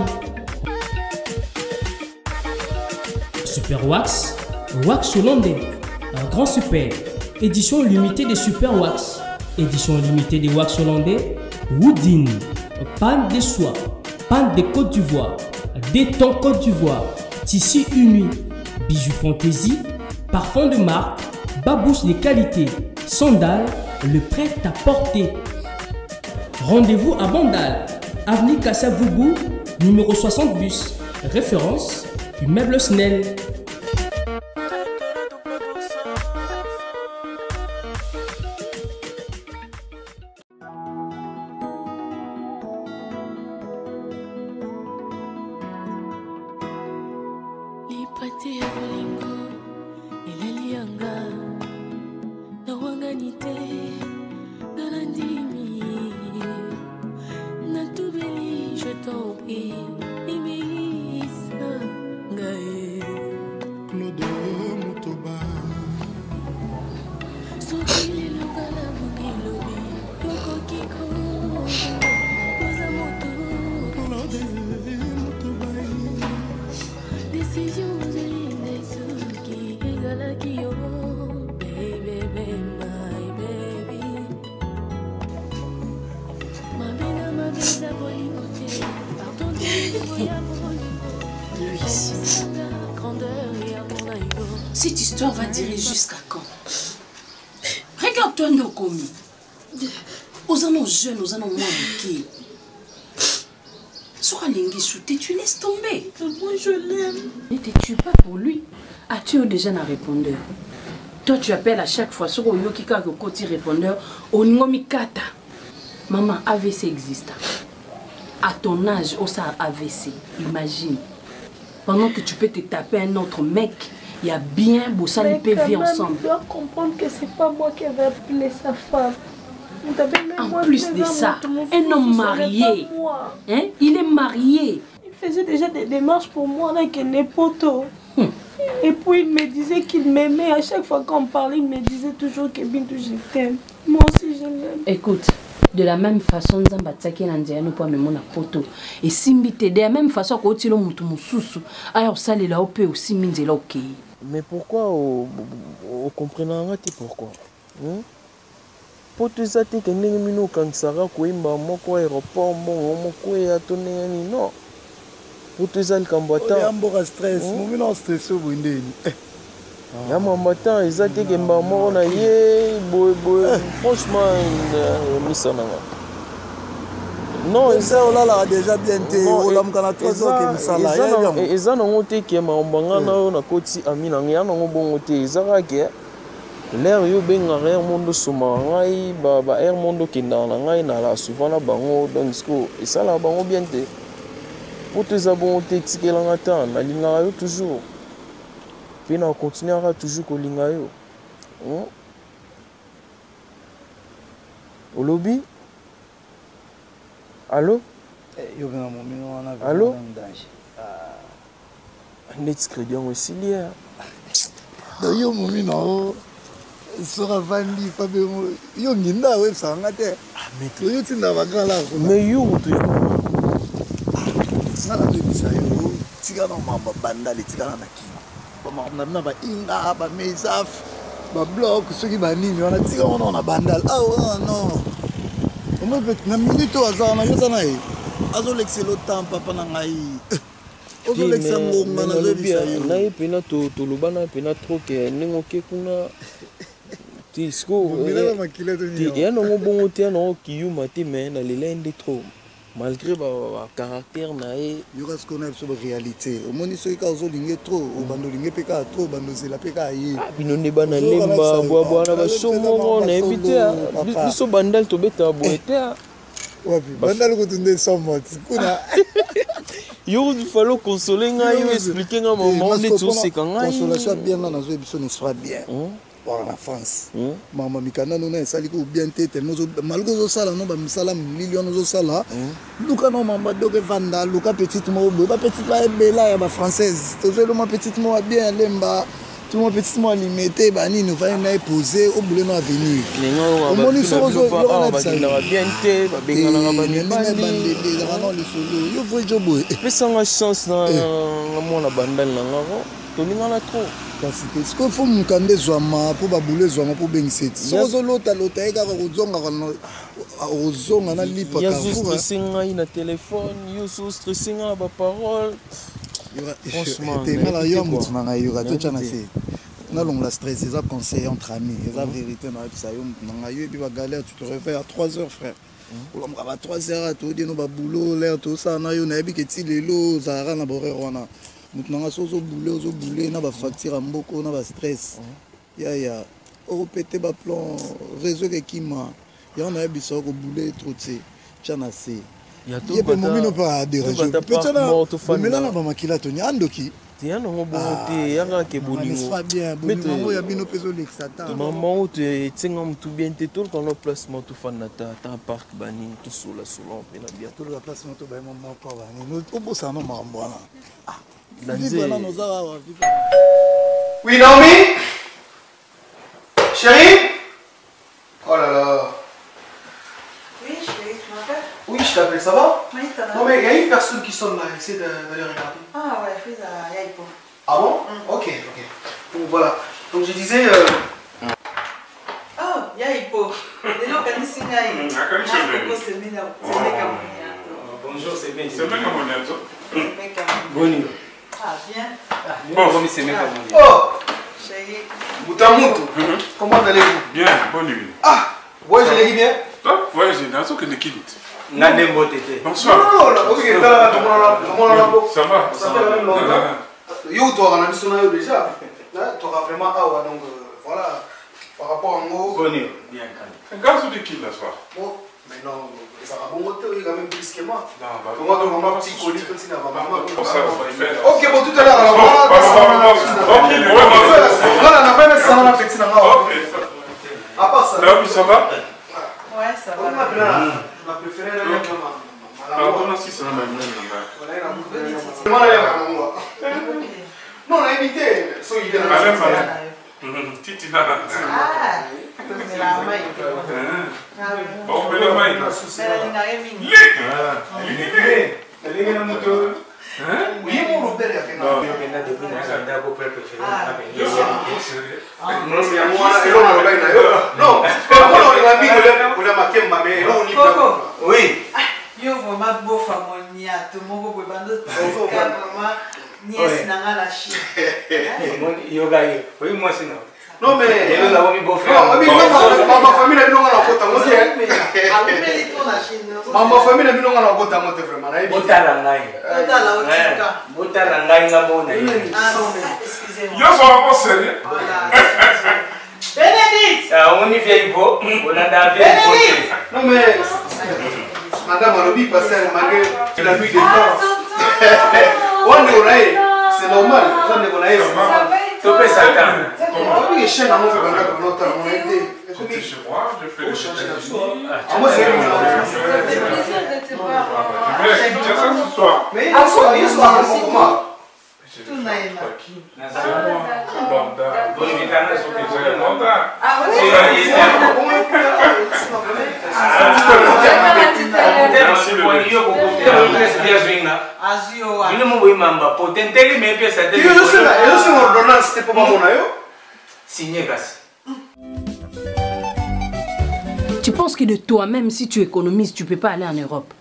N: Super Wax, Wax hollandais, un grand super. Édition limitée des Super Wax. Édition limitée des Wax hollandais, Woodin, panne de soie, panne de Côte d'Ivoire, détente Côte d'Ivoire, tissu uni, bijoux fantaisie, parfum de marque, babouche de qualité, sandales, le prêt à porter. Rendez-vous à Bandal, avenue Kassavoubou, numéro 60 bus, référence, immeuble Snell.
K: Cette histoire va durer jusqu'à quand? Regarde-toi, Nokomi. Aux anneaux jeunes, aux anneaux moins bouqués. Sora Lengi, tu laisses tomber.
C: Moi, je l'aime.
K: Ne te tue pas pour lui. As-tu déjà un répondeur? Toi, tu appelles à chaque fois. Sur le qui a un côté répondeur, au Ngomi Kata. Maman, AVC existe. À ton âge, au ça AVC. Imagine. Pendant que tu peux te taper un autre mec, il y a bien Boussal et PV ensemble.
C: Tu dois comprendre que c'est pas moi qui avais appelé sa femme.
K: En plus de ça, un homme marié. Hein? Il est marié.
C: Il faisait déjà des démarches pour moi avec un époto. Et puis il me disait qu'il m'aimait. À chaque fois qu'on parlait, il me disait toujours que Bintou, je t'aime. Moi aussi, je l'aime.
K: Écoute, de la même façon, Nzambatsaki Nandiano pour me mon poto. Et Simbite, de la même façon que Otilo Mutumosusu, alors ça, il a opé aussi minzela ok.
O: Mais pourquoi au comprenant pourquoi? Pour tout ça, tu es venu quand Sarah Kouimba, mon aéroport, mon à tourner non. Pour tout ça, le combattant. Il y a un stress, mon stress au Bundé. Il y a un matin, ils ont dit que maman a yé, franchement, non, ça on l'a déjà bien été. On l'a encore 3 ans que ça là. Ils ont noté que maman na koti amina ngana ngobongo te izarake. L'air yo benga air mondo suma ngai ba air mondo kinda na ngai na la souvent na bango donc et ça là bango bien te. pour tes abonnés, tu as toujours. Puis on continuera toujours à lingayo. Au lobby? Allô? Allô? Net crédit aussi lié.
P: Yo momi no sera vandi Fabio yo nginda we sanga te yo tinda bakala
O: mais yo to
P: sala de bisayo tika no mamba banda le tika na kino na ba inga ba mesaf ba block soki ba nini wana tika wana na bandal ah non au moins na minute azana yo sana e azo l'excelo temps papa na ngai ozo l'excelo ngoma na zo bisayo
O: na epena to lobana pena trop que ningo ke kuna Tisco, il y a un bon terrain qui est maté, mais il y a un trop. Malgré le caractère, il
P: y a ce qu'on a sur la réalité. Au moins, il y a un trop, au bando de PK trop, bando de la PK.
O: Ah, puis nous ne sommes pas lemba, bois, on a on a invité. Nous sommes bandal, tu bêta, boîte.
P: Ouais, puis bandal, quand on est sans mot,
O: il faut consoler, expliquer à maman, les choses, c'est quand même.
P: Consolation bien dans la zone, ne soit bien. En France, maman mikana nous n'a sali ko bien tête nous malgré zo sala non ba misala million zo sala luka non mamba doke vanda luka petite mo ba petite ba bela ya ba française to zelo ma petite mo bien lemba tout mon petit mo limité ba ni nous va na poser au boulot no avenir au moni so zo yo na
O: ba bien té ba benga na ba ni
P: bandi non le solo yo faut jobo
O: et puis sans chance na mo na bandal na ngaro to linga na trop.
P: Est-ce qu'il faut me candider pour babouler zouama pour bien c'est si on lota lota et car on a lipa
O: il y a stressing na téléphone il y a stressing à ba parole
P: franchement t'es mal à yo mutu na yo ga to tshana se na long la stress c'est ça conseil entre amis c'est la vérité na ça yo na yo et puis ba galère tu te réveilles à 3h frère on va 3h à tout dire no ba boulot l'air tout ça na yo na bi ke ti lelo za na boré wana maintenant sozo boulé na ba facture mboko na ba stress ya o pété ba plan réseau ke kima ya on a biso ko boulé trop tse chana se ya to ba momino pa déranger peut-être na mais là na ba makila to nyandoki
O: tiens non bon te ya nga ke bolingo
P: pas bien bolingo ya bino peso l'exata
O: maman te tsenga mtu bien te tout quand le placement to fan na ta parc bani tout sur la solon pe na bien
P: tout le placement to ba maman pa bani no obosa no mambwana
Q: Oui, Naomi? Chérie? Oh là là.
R: Oui, chérie, tu m'appelles?
Q: Oui, je t'appelle, ça va?
R: Oui, ça va.
Q: Non, mais il y a une personne qui sonne là, essaie d'aller regarder.
R: Ah ouais, fais ça, Yaipo.
Q: Ah bon? Ok. Donc voilà. Donc je disais.
R: Oh, Yaipo. Déjà, quand il s'est mis
M: bonjour, c'est bien.
A: C'est bien comme on est toi.
M: Bonjour.
R: Ah, bien.
M: Bon, c'est bien comme on dit.
Q: Oh!
R: Chérie.
Q: Moutamout. Comment allez-vous?
A: Bien, bonne nuit.
Q: Ah! Ouais, je l'ai dit bien.
A: Toi? Ouais, j'ai un truc de quitte.
M: Nandembo tété.
A: Bonsoir.
Q: Non, ok,
A: ça va.
Q: Ça fait la même longtemps. Yo, tu auras un sonnaille déjà. Tu auras vraiment ah donc voilà. Par rapport à moi.
M: Bonjour. Bien calme.
A: Un gars de qui là soir?
Q: Bon, mais non, ça va bon côté, il est quand même plus que moi.
A: Non, bah.
Q: Comment ton maman petit colis que tu n'as pas maman.
A: Ok,
Q: bon, tout à l'heure, alors voilà, on a fait ça dans la petite nana. À part ça.
A: Là, ça va?
R: Ouais, ça va.
Q: On a préféré la maman.
A: Alors, on a 6 ans même.
Q: Non, on a invité.
A: Titi Nana.
R: Ah, c'est la main.
A: Bon, mais la main.
Q: Oui, mon Robert a fait
M: non, mais depuis nous avons préféré.
Q: Non, oui.
R: Yo vraiment beau famonia, tout le monde peut bando maman nièce nanga la Chine.
M: Yo gagne. Oui, moi c'est non.
Q: Non mais
M: nous avons mis beau frère.
Q: Non, ma famille n'a pas de côté moi.
R: Ah oui, mais il tourne la Chine.
Q: Ma famille n'a pas de côté moi vraiment.
M: Botala ngai.
R: Botala otika.
M: Botala ngai ngabona.
R: Ah non mais excusez-moi.
A: Yo so va sérieux.
R: Bénédicte.
M: Ah on y vient beau. On a d'avis.
Q: Non mais Madame Alobi passait malgré la nuit des temps. On est c'est normal. On est bonne.
M: Topé Satan.
Q: Oui, chaîne à mon frère, on a aidé.
A: J'étais chez moi, j'ai fait les choses.
Q: Moi, c'est
R: plaisir de te voir.
A: Je voulais écouter ça ce soir.
Q: Mais il soir, comment?
R: Tout naïma.
M: Ah oui.
D: Tu penses que de toi-même, si tu économises, tu ne peux pas aller en Europe?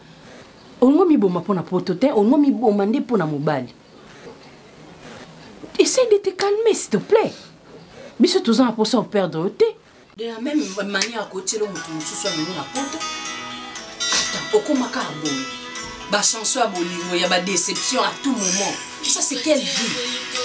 D: Essaye de te calmer, s'il te plaît. Mais c'est tout ça pour ça perdre le thé. De la même manière que tu es là, tu sois venu à porte. Attends, au comment bah chanson à Bolivie, il y a des déceptions à tout moment. Ça c'est quelle vie?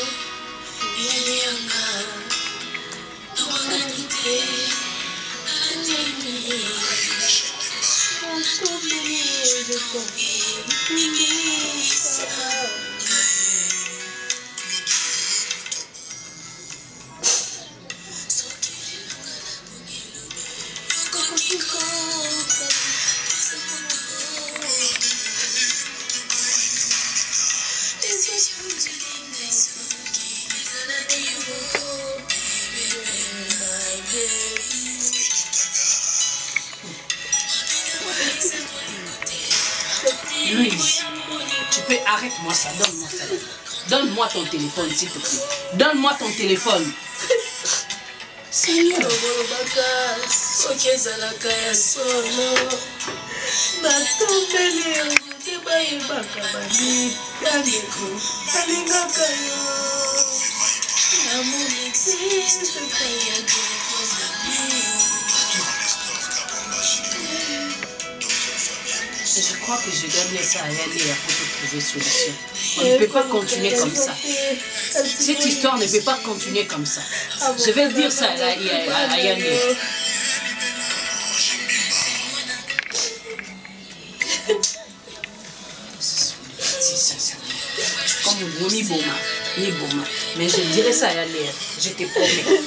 D: Louise, tu peux arrête-moi ça, donne-moi ça. Donne-moi ton téléphone, s'il te plaît. Donne-moi ton téléphone. Seigneur. Je crois que je dois laisser à aller pour te trouver solution. On ne peut pas continuer comme ça. Cette histoire ne peut pas continuer comme ça. Je vais dire ça à Yannick. Comme ni Boma. Mais je dirai ça à Yannick. Je te promets.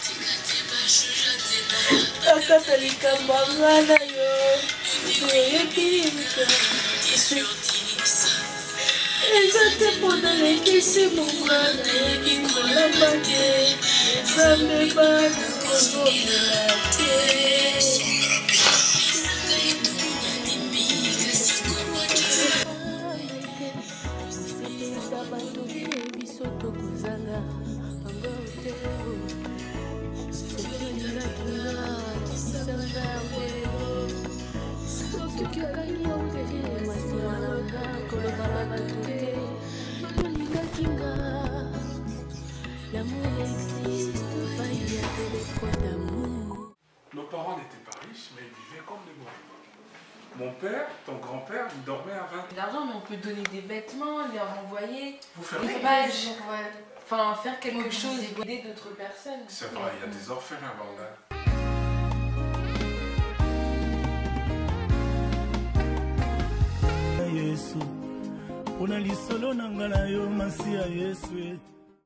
A: Nos parents n'étaient pas riches, mais ils vivaient comme des bons. Mon père, ton grand-père, il dormait à 20.
C: L'argent, mais on peut donner des vêtements, les renvoyer.
A: Vous faire
C: des pages. Enfin, faire quelque chose et aider d'autres personnes.
A: C'est vrai, il y a des orphelins là.
S: Yesu, pona lisolo nangala yo masia Yesu.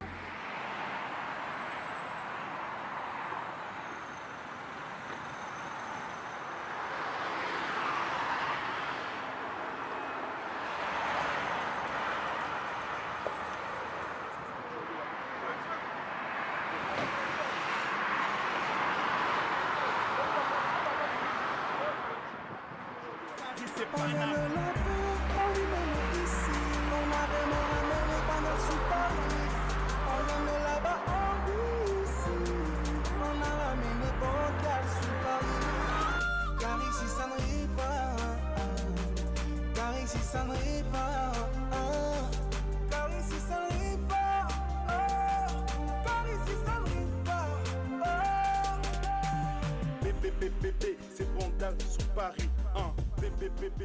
H: C'est Bondal sur Paris, BBBB.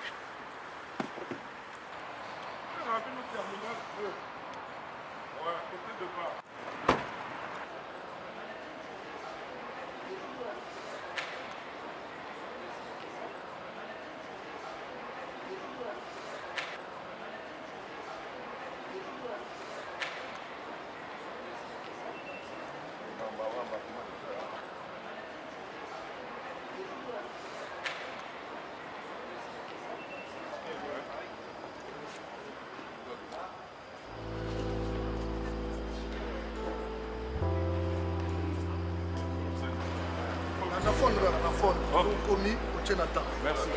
A: Ouais, côté de bas.
P: téléphone. Commis, au Tchénata.
A: Merci.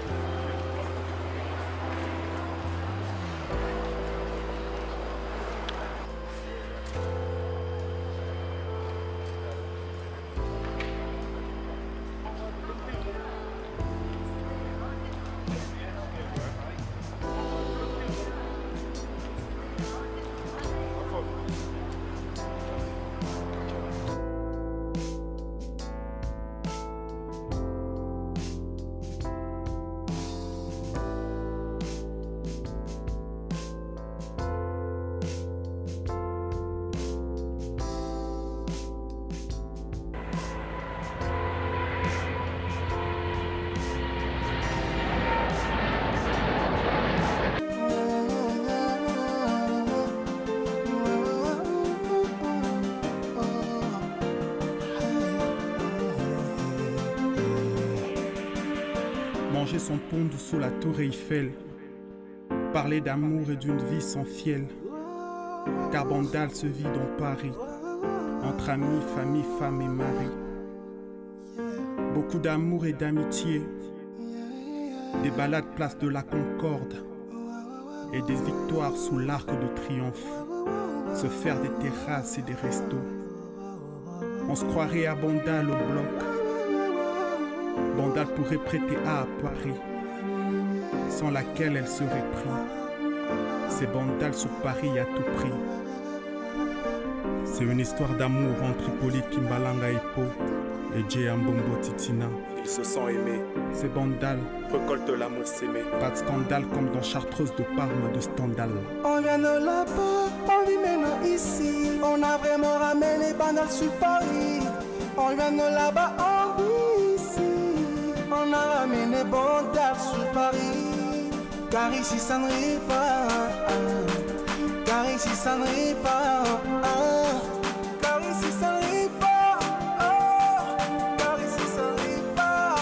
B: Manger son pond sous la tour Eiffel, parler d'amour et d'une vie sans fiel, car Bandal se vit dans Paris, entre amis, famille, femme et mari. Beaucoup d'amour et d'amitié, des balades place de la Concorde, et des victoires sous l'arc de triomphe, se faire des terrasses et des restos. On se croirait à Bandal au bloc. Bandal pourrait prêter à Paris, sans laquelle elle serait prise. C'est Bandal sur Paris à tout prix. C'est une histoire d'amour entre Hippolyte Kimbalanga Hippo et Djé Mbombo Titina. Ils se sont aimés. C'est Bandal, récolte l'amour s'aimer. Pas de scandale comme dans Chartreuse de Parme de Stendhal.
I: On vient de là-bas, on vit maintenant ici. On a vraiment ramené Bandal sur Paris. On vient de là-bas, on vit ici. On a ramené Bandal sur Paris. Car ici ça ne rit pas. Car ici ça ne rit pas. Car ici ça ne rit pas. Car ici ça ne rit pas.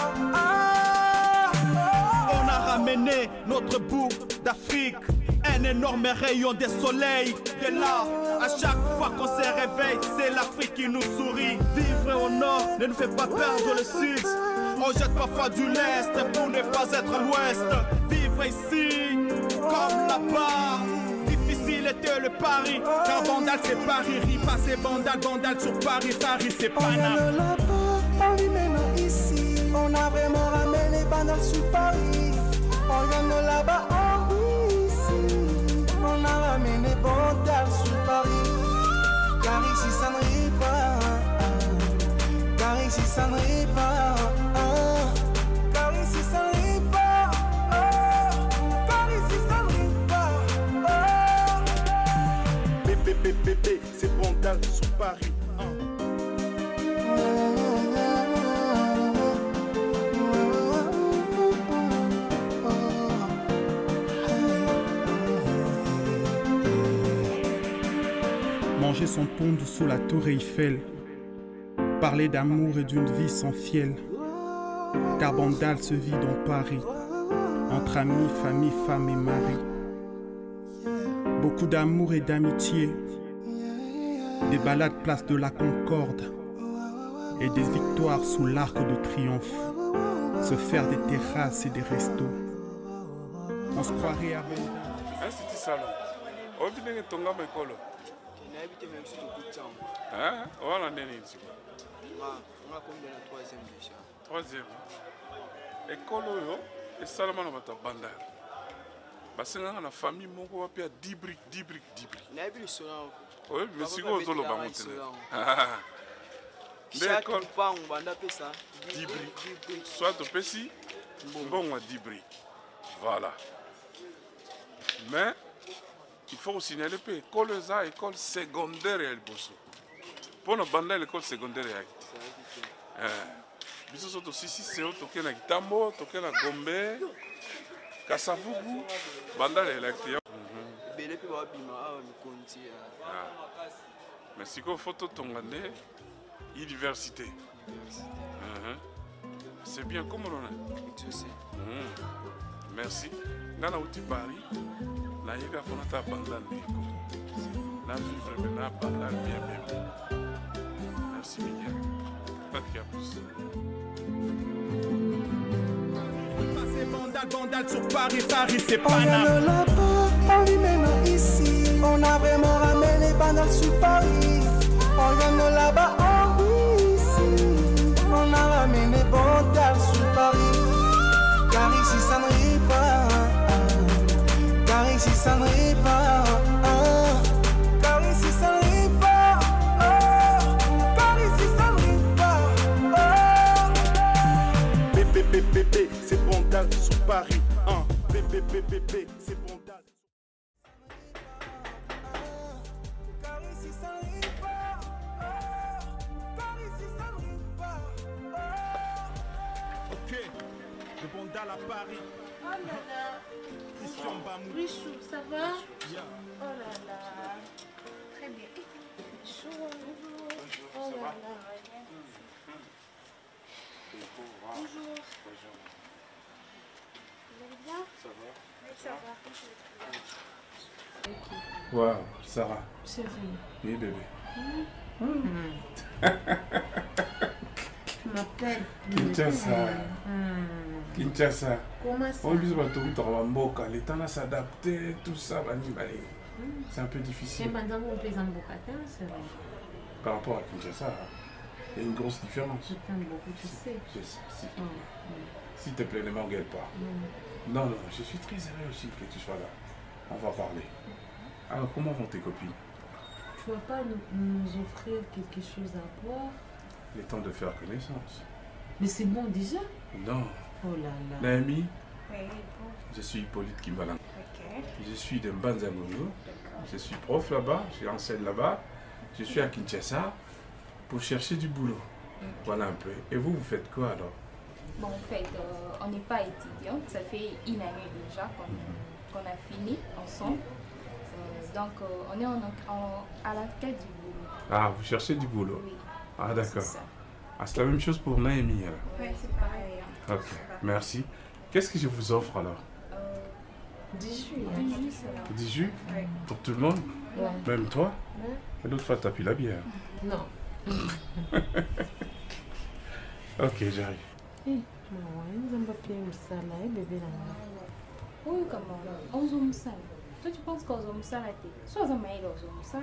L: On a ramené notre bout d'Afrique, un énorme rayon de soleil. De là, à chaque fois qu'on se réveille, c'est l'Afrique qui nous sourit. Vivre au nord ne nous fait pas perdre le sud. On jette parfois du lest pour ne pas être à l'ouest. Vivre ici comme là-bas, difficile était le pari. Car Bandal c'est Paris, Ripa c'est Bandal, Bandal sur Paris, Paris c'est Panama.
I: On vient de là-bas, on vit maintenant ici. On a vraiment ramené Bandal sur Paris. On vient de là-bas, on vit ici. On a ramené Bandal sur Paris. Car ici ça ne rit pas. Car ici ça ne rit pas. Car ici ça ne rit pas. Car ici ça ne rit pas.
H: Bébé, c'est Bandal sur Paris.
B: Manger son pond sous la tour Eiffel, parler d'amour et d'une vie sans fiel, car Bandal se vit dans Paris, entre amis, famille, femme et mari. Beaucoup d'amour et d'amitié, des balades place de la Concorde, et des victoires sous l'arc de triomphe, se faire des terrasses et des restos. On se croirait à Bandal.
A: Institut Salon. On dit que ton gamin colo. Hein? On a donné ici.
T: On a combien de troisième déjà?
A: Troisième. Et colo, et Salomon a battu Bandal. Parce que dans la famille, mon gars a payé 10 briques. Oui, mais si vous avez un
T: chaque pan, on va appeler ça
A: 10 briques. Soit au PC, bon, on a 10 briques. Voilà. Mais, il faut aussi signaler que l'école est une école secondaire à Elbosso. Pour nous, Bandal, l'école secondaire à Elbosso. Nous sommes aussi ici, c'est toqué na Kitambo, toqué na Gombe, Kasavubu, Bandal est l'acteur. Mais si vous photo tongane, université. C'est bien comme on a. Merci. Dans la Paris, la Yéga Fonata Bandal. La vivre maintenant Bandal bien. Merci Miguel. Pas de plus.
L: Bandal sur Paris, Paris c'est pas
I: On vient de là-bas, on vit maintenant ici. On a vraiment ramené Bandal sur Paris. On vient de là-bas, on vit ici. On a ramené Bandal sur Paris. Car ici ça ne rit pas. Car ici ça ne rit pas. Car ici ça ne rit pas. Car ici ça ne rit pas.
H: Bébé, c'est Bandal sur Paris. Bébé, c'est Bandal.
I: Car ici ça ne rit pas. Car ici ça ne rit pas.
L: Ok, de Bandal à Paris.
C: Oh là là.
L: Christian Bamou.
C: Richou, ça va?
L: Yeah.
C: Oh là là. Très bien. Chaud, bonjour. Oh là là. Bonjour. Vous allez bien?
A: Ça va?
C: Oui, ça va.
A: Waouh, Sarah.
C: Chérie.
A: Oui, bébé.
C: Tu m'appelles.
A: Kinshasa. Kinshasa.
C: Comment ça?
A: On lui dit que les temps s'adapter, tout ça, c'est un peu difficile. Par rapport à Kinshasa, il y a une grosse différence.
C: Je t'aime beaucoup, tu sais.
A: Je sais, si. S'il te plaît, ne m'engueule pas. Non, non, je suis très heureux aussi que tu sois là. On va parler. Alors, comment vont tes copines?
C: Tu vas pas nous offrir quelque chose à boire?
A: Il est temps de faire connaissance.
C: Mais c'est bon déjà?
A: Non.
C: Oh là là.
A: Naomi,
C: Oui, bon.
A: je suis Hippolyte Kimbalan.
C: Ok.
A: Je suis de Mbanzangozo. Je suis prof là-bas, j'enseigne là-bas. Je suis à Kinshasa pour chercher du boulot. Voilà un peu. Et vous, vous faites quoi alors?
U: Bon, en fait, on n'est pas étudiante. Ça fait une année déjà qu'on a fini ensemble. Donc, on est à la quête du boulot.
A: Ah, vous cherchez du boulot?
U: Oui.
A: Ah, d'accord. Ah, c'est la même chose pour Naomi alors?
U: Oui, c'est pareil.
A: Ok, merci. Qu'est-ce que je vous offre alors?
C: 10 jus.
A: 10 jus?
C: Oui.
A: Pour tout le monde?
C: Ouais.
A: Même toi?
C: Ouais.
A: Et l'autre fois, t'as pris la bière?
C: Non.
A: Ok, j'arrive.
C: Oui,
U: comment? On zoom ça. Toi, tu penses qu'on zoom ça là? Soit on mail, on zoom ça.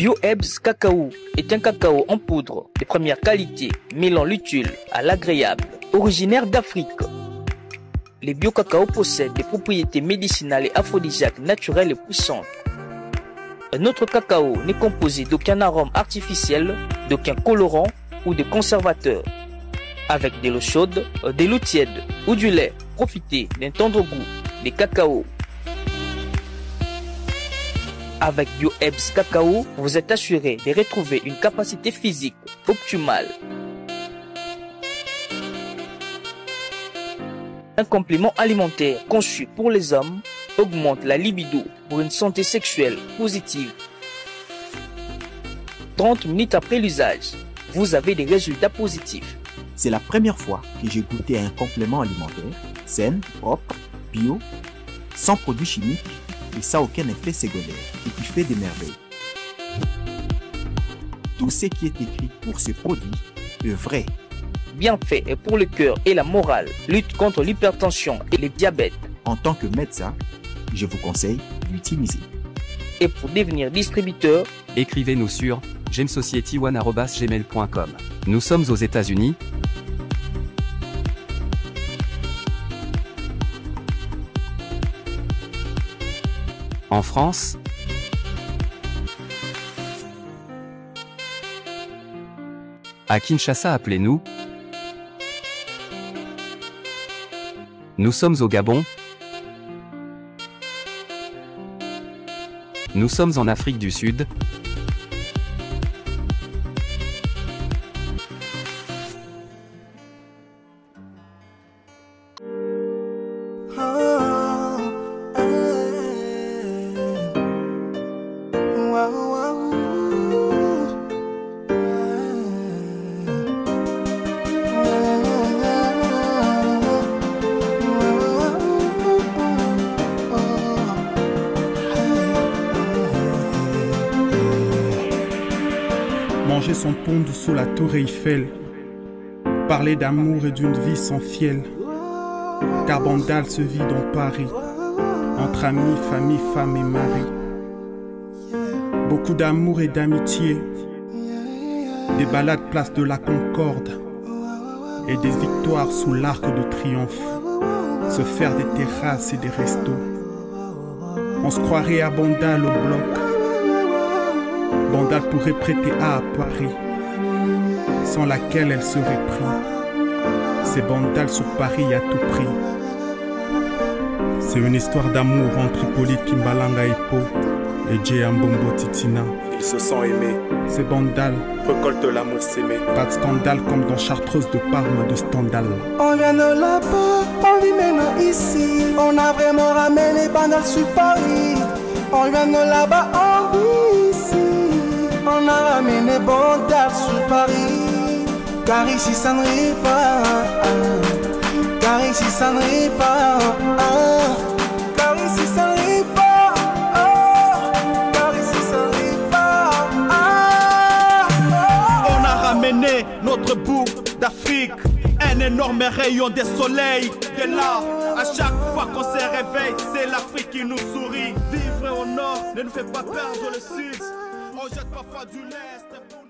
E: BioHerbs Cacao est un cacao en poudre de première qualité, mêlant l'utile à l'agréable. Originaire d'Afrique, les bio-cacao possèdent des propriétés médicinales et aphrodisiaques naturelles et puissantes. Notre cacao n'est composé d'aucun arôme artificiel, d'aucun colorant ou de conservateur. Avec de l'eau chaude, de l'eau tiède ou du lait, profitez d'un tendre goût des cacao. Avec BioHerbs Cacao, vous êtes assuré de retrouver une capacité physique optimale. Un complément alimentaire conçu pour les hommes augmente la libido pour une santé sexuelle positive. 30 minutes après l'usage, vous avez des résultats positifs.
V: C'est la première fois que j'ai goûté un complément alimentaire sain, propre, bio, sans produits chimiques et sans aucun effet secondaire et qui fait des merveilles. Tout ce qui est écrit pour ces produits est vrai.
E: Bien fait et pour le cœur et la morale, lutte contre l'hypertension et le diabète.
V: En tant que médecin, je vous conseille d'utiliser.
E: Et pour devenir distributeur,
W: écrivez-nous sur gemsociety1@gmail.com. Nous sommes aux États-Unis. En France, à Kinshasa, appelez-nous. Nous sommes au Gabon. Nous sommes en Afrique du Sud.
B: Manger son pont sous la tour Eiffel, parler d'amour et d'une vie sans fiel, car Bandal se vit dans Paris, entre amis, famille, femme et mari. Beaucoup d'amour et d'amitié, des balades place de la Concorde, et des victoires sous l'arc de triomphe, se faire des terrasses et des restos. On se croirait à Bandal au bloc. Bandal pourrait prêter à Paris, sans laquelle elle serait prise. C'est Bandal sur Paris à tout prix. C'est une histoire d'amour entre Hippolyte Kimbalanga Hippo et Djé Ambombo Titina.
A: Ils se sont aimés.
B: C'est Bandal.
A: Récolte l'amour s'aimer.
B: Pas de scandale comme dans Chartreuse de Parme de Stendhal.
I: On vient de là-bas, on vit maintenant ici. On a vraiment ramené Bandal sur Paris. On vient de là-bas, on vit ici. On a ramené Bandal sur Paris. Car ici ça ne rit pas. Car ici ça ne rit pas. Car ici ça ne rit pas. Car ici ça ne rit pas.
L: On a ramené notre bout d'Afrique. Un énorme rayon de soleil. De là, à chaque fois qu'on se réveille, c'est l'Afrique qui nous sourit. Vivre au nord ne nous fait pas perdre le sud. On jette parfois du lest.